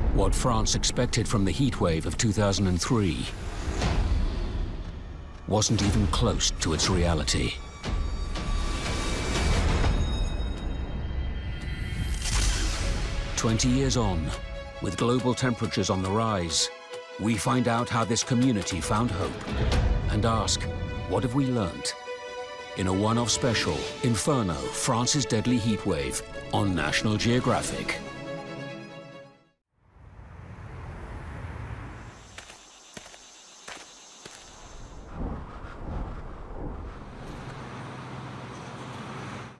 What France expected from the heatwave of 2003 wasn't even close to its reality. "20 years on, with global temperatures on the rise, we find out how this community found hope and ask, what have we learnt?" In a one-off special, Inferno, France's Deadly Heatwave, on National Geographic.